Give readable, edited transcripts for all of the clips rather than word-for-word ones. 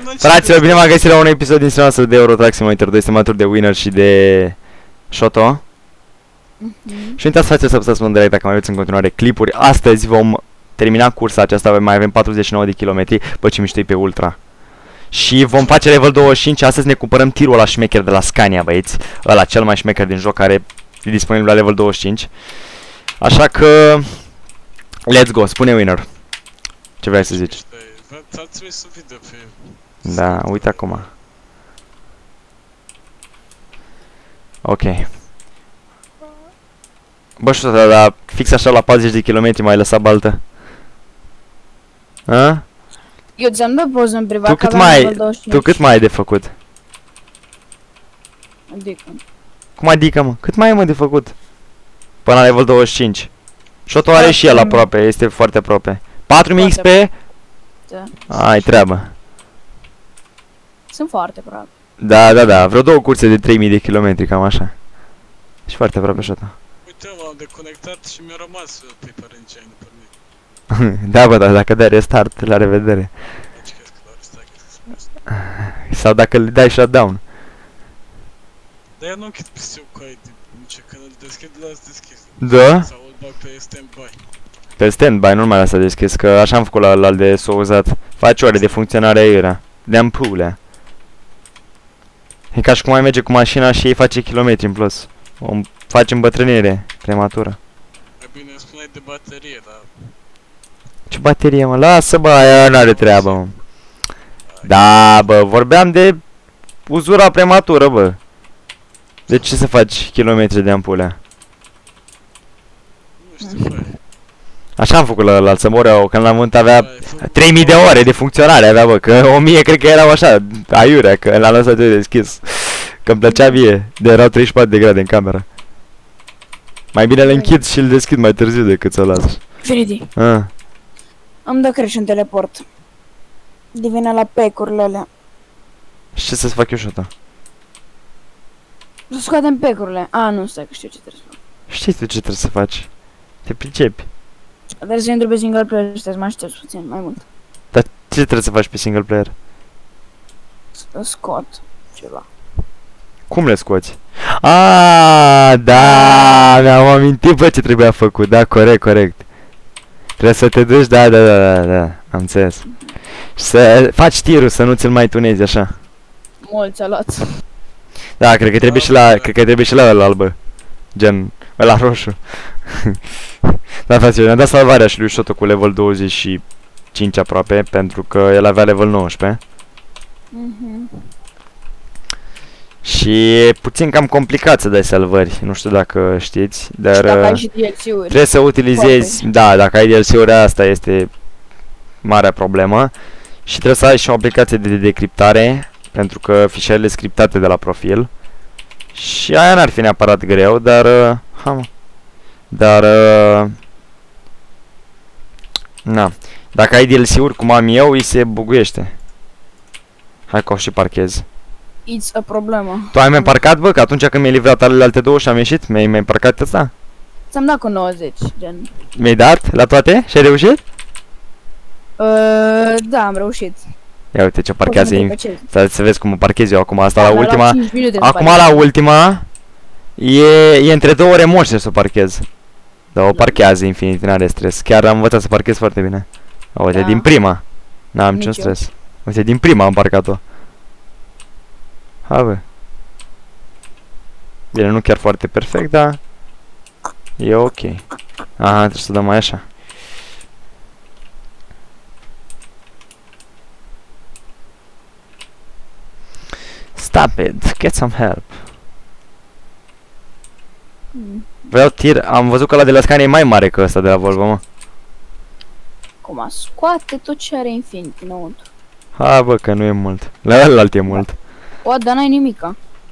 Fraților, bine m-am găsit la un episod din seria de Euro Truck Simulator 2. Suntem alături de Winner și de Shoto. Și uitați, fraților, să apăsați pe direct dacă mai aveți în continuare clipuri. Astăzi vom termina cursa aceasta, mai avem 49 de kilometri. Bă, ce mișto-i pe Ultra. Și vom face level 25. Astăzi ne cumpărăm tirul ăla șmecher de la Scania, băieți. Ăla cel mai șmecher din joc, care e disponibil la level 25. Așa că let's go, spune Winner. Ce vrei să zici? Da, uite acum. Ok. Bă, știu, dar fix așa la 40 de km m-ai lăsat baltă. A? Eu ți-am dat poză în privat. Tu cât mai ai de făcut? Adică? Cum adică, mă? Cât mai ai, mă, de făcut? Până la level 25. Shoto are și el aproape, este foarte aproape. 4000 XP? Da. Ai treabă. Sunt foarte aproape. Da, vreo două curse de 3000 de km, cam așa. Și foarte aproape Shoto. Uite, m-am deconectat și mi-a rămas Paper Engine pe mine. Da, bă, dar dacă dai restart, la revedere. Deci crezi că la restart să spun asta. Sau dacă le dai shutdown. Dar eu nu închid PC-ul cu ID, nici când îl deschid, las deschis. Da? Sau îl bag pe standby. Pe standby, nu mai lasă deschis, că așa am făcut la de souzat. Faci ore de funcționare aiurea. De-am pulea. E ca și cum mai merge cu mașina și ei face kilometri în plus. O faci îmbătrânire prematură. Mai bine îmi spuneai de baterie, dar... Ce baterie, mă? Lasă, bă, aia n-are treabă, mă. Da, bă, vorbeam de uzura prematură, bă. De ce să faci kilometri de ampulea? Nu știu, băi. Așa am făcut la să mor, când l-am vândut avea 3000 de ore de funcționare avea, bă, că 1000 cred că erau așa, aiurea, că l-am lăsat eu deschis. Că-mi plăcea mie, de erau 34 de grade în cameră. Mai bine le închid și îl deschid mai târziu decât să-l las. Freddy, am dat crash în teleport. Devine la pecurile alea. Și ce să-ți fac eu și asta? Să scoatem pecurile. A, nu, stai că știu ce trebuie să fac. Știi tu ce trebuie să faci? Te pricepi. Dar să intru pe single player, stai să mă aștept puțin, mai mult. Dar ce trebuie să faci pe single player? Să scot ceva. Cum le scoți? Aaaa, da, mi-am amintit, bă, ce trebuia făcut, da, corect. Trebuie să te duci, da, am înțeles. Și să faci tirul, să nu ți-l mai tunezi, așa. Mulți a luat. Da, cred că trebuie și la albă. Gen, la roșu. Da, frate, mi-am dat salvarea și lui Shoto cu level 25 aproape, pentru că el avea level 19. Și e puțin cam complicat să dai salvări, nu știu dacă știți, dar dacă ai și DLC-uri, trebuie să utilizezi, da, dacă ai DLC-uri, asta este marea problemă. Și trebuie să ai și o aplicație de decriptare, pentru că fișierele scriptate de la profil. Și aia n-ar fi neapărat greu, dar na, dacă ai DLC-uri cum am eu, îi se buguiește. Hai că o și parchez. It's a problemă. Tu ai mai parcat, bă? Că atunci când mi-ai livrat alte două și am ieșit, mi-ai parcat ăsta? Ți-am dat cu 90, gen. Mi-ai dat la toate? Și ai reușit? Da, am reușit. Ia uite ce parchează. Stai să vezi cum mă parchez eu acum. Asta la ultima. Acum la ultima e între două remoșe să o parchez. Dar o parchează infinit, n-are stres. Chiar am învățat să parchez foarte bine. Uite, din prima. N-am niciun stres. Uite, din prima am parcat-o. Hai, bă. Bine, nu chiar foarte perfect, dar e ok. Aha, trebuie să dăm mai așa. Stop it, get some help. Vreau tir, am văzut că ăla de la Scania e mai mare că ăsta de la Volvo, mă. Cum scoate tot ce are infinit înăuntru. Ha, bă, că nu e mult. La ălalt e mult. O, dar n-ai nimica.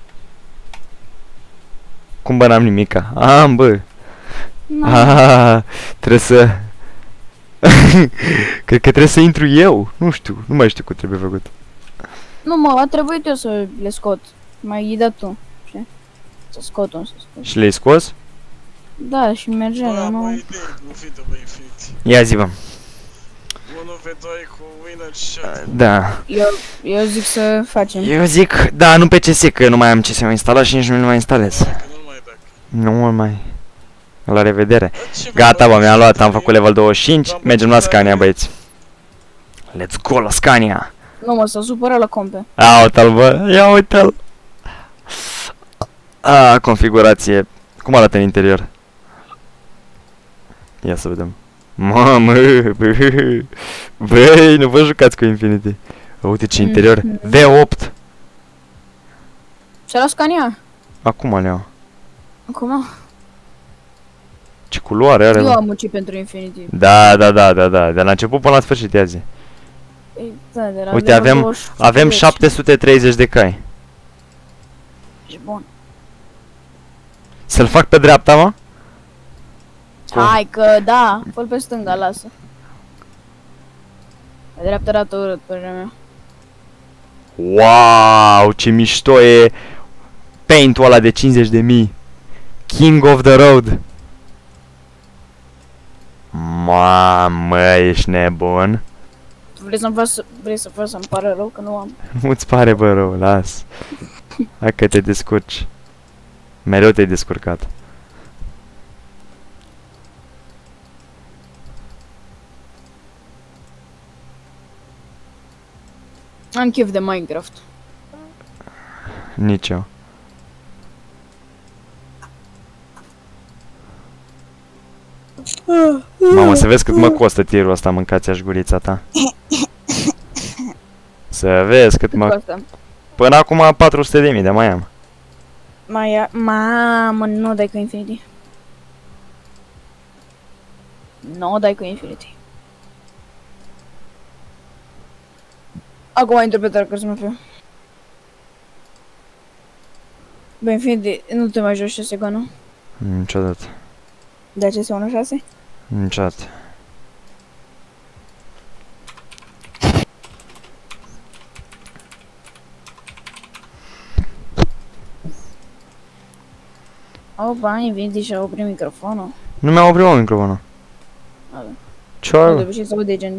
Cum, bă, n-am nimica? Am, bă. Trebuie să... Cred că trebuie să intru eu. Nu știu, nu mai știu cum trebuie făcut. Nu, mă, a trebuit eu să le scot. Mai dat tu, știi? Să scot un, să scot. Și le-ai scos? Da, și mergea, nu? Ia zi, bă. 1 v2 cu winner și chat. Da. Eu zic să facem. Eu zic, da, nu pe CS, că nu mai am CS instalat și nici nu mai instalez. Că nu mai dacă. Nu mult mai. La revedere. Dar ce Gata, bă, bă, mi-am luat, am am făcut level 25, am mergem la făcut Scania, level. băieți. Let's go la Scania. Nu mă, s-a supărat la compe. Ia uite-l, bă, ia uite-l. Configurație. Cum arată în interior? Ia să vedem. Mamă, băi, nu vă jucați cu Infinity. Uite ce interior. V8. Și la Scania? Acum le iau. Acum? Ce culoare are, Eu bă. am muncit pentru Infinity. Da. De la început până la sfârșit, ia zi. Ei, da, de la Uite, level avem 20. avem 730 de cai. Ești bun. Să-l fac pe dreapta, mă? Hai că da, fă-l pe stânga, lasă. Pe dreapta arată urât, părerea mea. Wow, ce mișto e paint-ul ăla de 50.000. King of the road. Mamă, ești nebun. Vrei să faci să-mi pară rău că nu am. Nu-ți pare, bă, rău, las. Hai că te descurci. Mereu te-ai descurcat. Am chef de Minecraft. Nici eu. Mamă, să vezi cât mă costă tirul ăsta, mâncați-aș gurița ta. Să vezi cât Cât mă... costă? Până acum 400.000 de mai am. Mamă, nu dai cu Infinity. Nu dai cu Infinity. Acum intru pe Darkers, mă fiu. Bă, Infinity, nu te mai joci ce seconul? Niciodată. De ce se 1.6? Niciodată. Opa, Infinity și-a oprit microfonul. Nu mi-a oprit microfonul. Alo. Ce Nu, de ai? obicei se aude gen...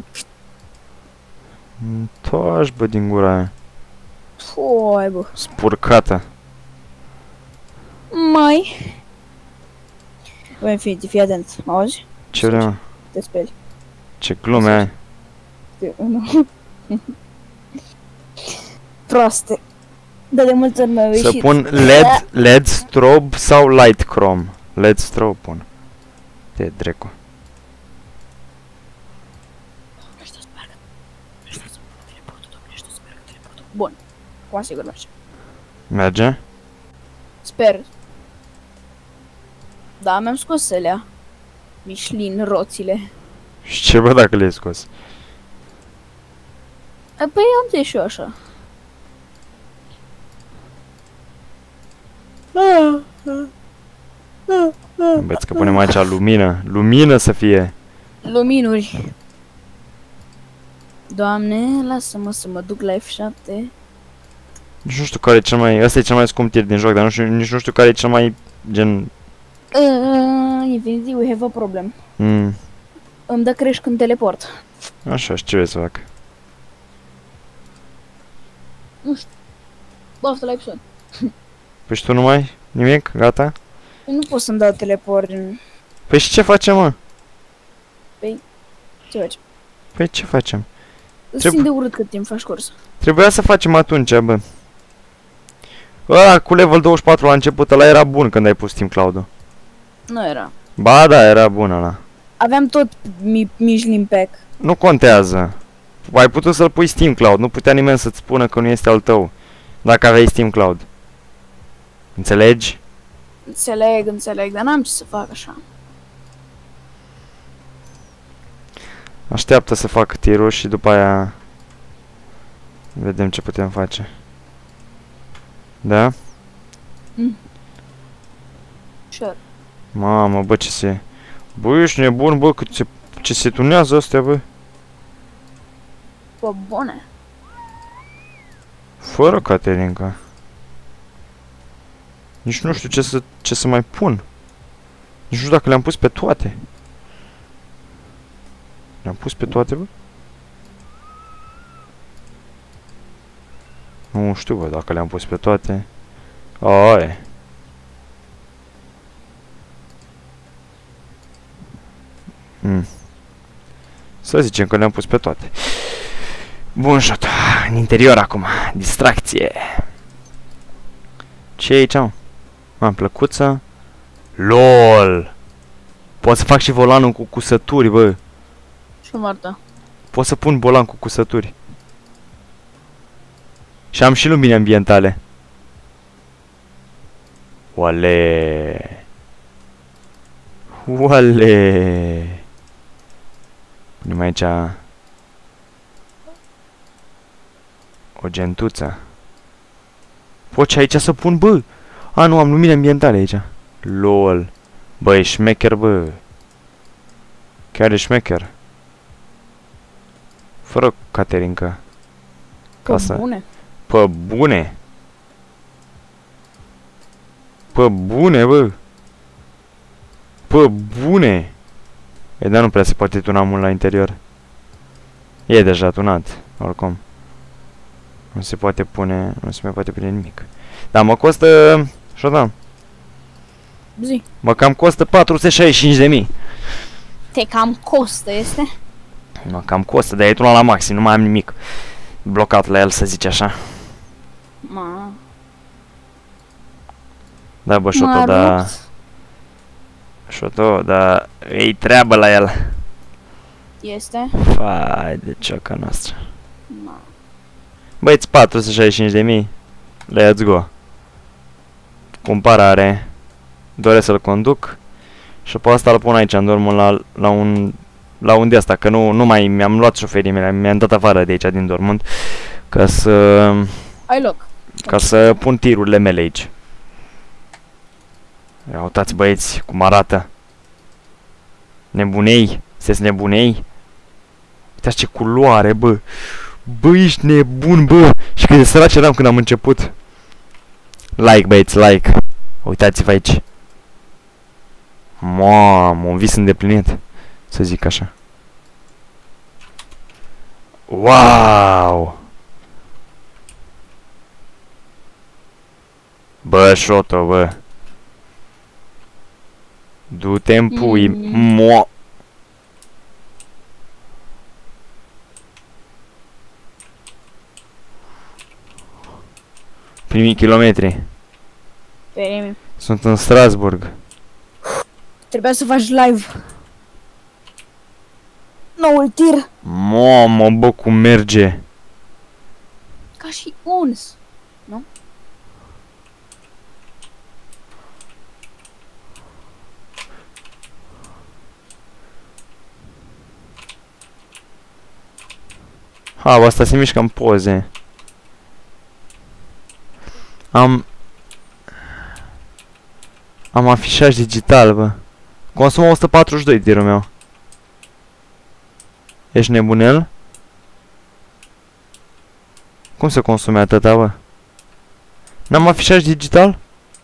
Toași, bă, din gura aia. Foi, bă. Spurcată. Mai... Bă, Infinity, fii atent, mă auzi? Ce vrei, mă? Te speli. Ce glume ai. Nu. Proaste. Da, de multe ori mi-au Să ieșit. pun LED strobe sau light chrome? LED strobe pun. Te drecu. Bun. Acum sigur merge. Merge? Sper. Da, mi-am scos alea. Michelin, roțile. Și ce, bă, dacă le-ai scos? Păi am zis și eu așa. Înveți că punem aici lumină. Lumină să fie. Luminuri. Doamne, lasă-mă să mă duc la F7. Nici nu știu care e cel mai... Ăsta e cel mai scump tir din joc, dar nu știu, nici nu știu care e cel mai... gen... Infinity, we have a problem. Mm, Îmi dă creș când teleport. așa, și ce vrei să fac? Bă, asta la episod. Păi și tu nu mai? Nimic? Gata? Eu nu pot să-mi dau teleport în... Păi și ce facem, mă? Ce faci? Păi ce facem? Îți simt de urât cât timp faci curs. Trebuia să facem atunci, bă. Ăla cu level 24 la început, ăla era bun când ai pus Team Cloud-ul. Nu era. Ba da, era bun ăla. Aveam tot Michelin Pack. Nu contează. Ai putut să-l pui Steam Cloud, nu putea nimeni să-ți spună că nu este al tău. Dacă aveai Steam Cloud. Înțelegi? Înțeleg, dar n-am ce să fac așa. Așteaptă să fac tirul și după aia vedem ce putem face. Da? Sure. Mamă, bă, ce se... Bă, ești nebun, bă, ce se tunează astea, bă. Bă, bune. Fără Caterinca. Nici nu știu ce să mai pun. Nici nu știu dacă le-am pus pe toate. Le-am pus pe toate, bă? Nu știu, bă, dacă le-am pus pe toate. Aia. Să zicem că le-am pus pe toate. Bun, Shot. În interior acum. Distracție. Ce e aici, mă? Am plăcuță. LOL! Pot să fac și volanul cu cusături, bă. Și Marta. Pot să pun volan cu cusături. Și am și lumini ambientale. Oale! Oale! Punem aici o gentuță. Pot și aici să pun, bă! A, nu, am lumini ambientale aici. LOL! Bă, e șmecher, bă! Chiar e șmecher. Fără caterincă. Pe bune. Pe bune! Pe bune, bă! Pe bune! E, dar nu prea se poate tuna mult la interior. E deja tunat, oricum. Nu se poate pune, nu se mai poate pune nimic. Dar mă costă, Șodan, Zi. mă cam costă 465.000. Te cam costă, este? Mă cam costă, dar e tunat la maxim, nu mai am nimic blocat la el, să zici așa. Ma. Da, bă, Șoto, da... Șoto, da... E treabă la el. Este? Fai de cioca noastră. Ma. Băieți, 465.000. Let's go. Cumpărare. Doresc să-l conduc. Și pe asta îl pun aici, în Dortmund, la un de asta, că nu mai mi-am luat șoferii mele, mi-am dat afară de aici din Dortmund, ca să... Ai loc. Ca să pun tirurile mele aici. Ia uitați, băieți, cum arată. Nebunei? Sunteți nebunei? Uitați ce culoare, bă. Bă, ești nebun, bă. Și cât de săraci eram când am început. Like, băieți, like. Uitați-vă aici. Mamă, un vis îndeplinit, să zic așa. Wow! Bă, Șoto, bă. Du-te în pui, mo. Primii kilometri. Perimi. Sunt în Strasburg. Trebuia să faci live. Noul tir. Mamă, bă, cum merge. Ca și uns. Nu? Ha, asta se mișcă în poze. Am afișaj digital, bă. Consumă 142 tirul meu. Ești nebunel? Cum se consume atâta, bă? N-am afișaj digital?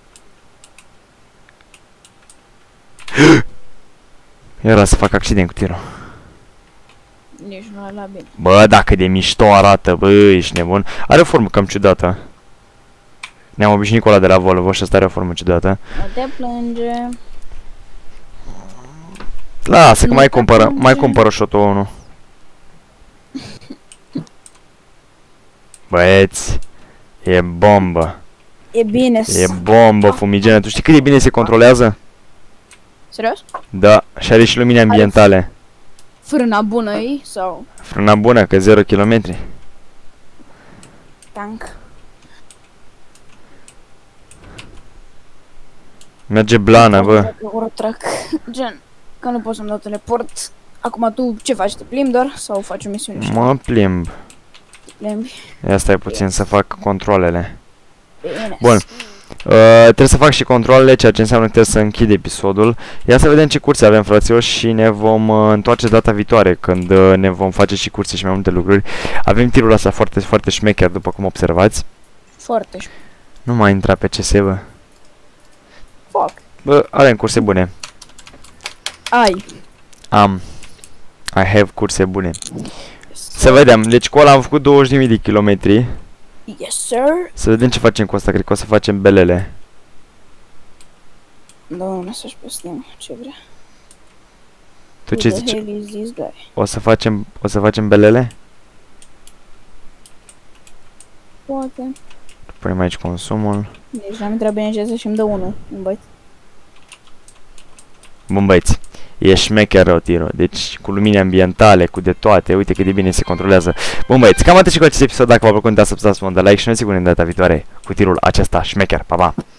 Era să fac accident cu tirul. Nici nu ai la bine. Bă, dacă de mișto arată, bă, ești nebun. Are o formă cam ciudată. Ne-am obișnuit cu ăla de la Volvo și ăsta are o formă ciudată. Nu te plânge. Lasă că mai cumpără Shoto 1. Băieți, e bombă. E bine. E bombă, fumigene. Tu știi cât de bine se controlează? Serios? Da, și are și lumini ambientale. Frâna bună e sau Frâna bună, că 0 km. tank? Merge blană, bă. Eurotrack. Gen, că nu pot să-mi dau teleport. Acum tu ce faci? Te plimbi doar sau faci o misiune? Mă plimb. Te plimbi? Ia stai puțin să fac controlele. Bine. Bun. Trebuie să fac și controlele, ceea ce înseamnă că trebuie să închid episodul. Ia să vedem ce curse avem, fraților, și ne vom întoarce data viitoare, când ne vom face și curse și mai multe lucruri. Avem tirul ăsta foarte, foarte șmecher, după cum observați. Foarte Nu mai intra pe CS, bă. Fuck. Bă, avem curse bune. Ai. I have curse bune. Să vedem, deci cu ăla am făcut 20.000 de kilometri. Yes, sir. Să vedem ce facem cu asta, cred că o să facem belele. Da, un mesaj pe Steam, ce vrea. Tu ce Who the zici? hell is this guy? O să facem belele? Poate. Punem aici consumul. Deci n-am intrat bine ce și îmi dă unul. Un băiat. Bun băieți, e șmecher Rotiro, deci cu lumini ambientale, cu de toate, uite cât de bine se controlează. Bun băieți, cam atât și cu acest episod, dacă v-a plăcut, dați să apăsați de like și noi sigur în data viitoare cu tirul acesta șmecher, pa, pa!